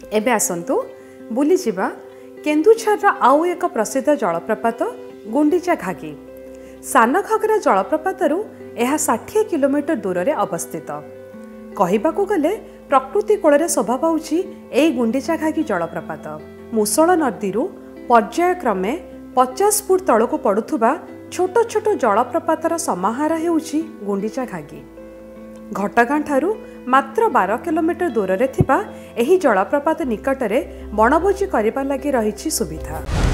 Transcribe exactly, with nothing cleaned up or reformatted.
एबे आसंतु बुली जिबा केन्दुझर आउ एक प्रसिद्ध जलप्रपात गुंडीचा घागी। सान घागरा जलप्रपातरू यह षाठी किलोमीटर दूर में अवस्थित। कहबाकू गले प्रकृति कोल शोभा पाउछि एई गुंडीचा घागी जलप्रपात। मुसळ नदी पर्यायक्रमे पचास फुट तलक पड़ुथुबा छोट छोट जलप्रपातर समाहार हेउछि गुंडीचा घागी। घटगां ठारू मात्र बारह किलोमीटर दूर में थिबा एही जलप्रपात निकटरे बनभोजी करिबा लागि रहिछि सुविधा।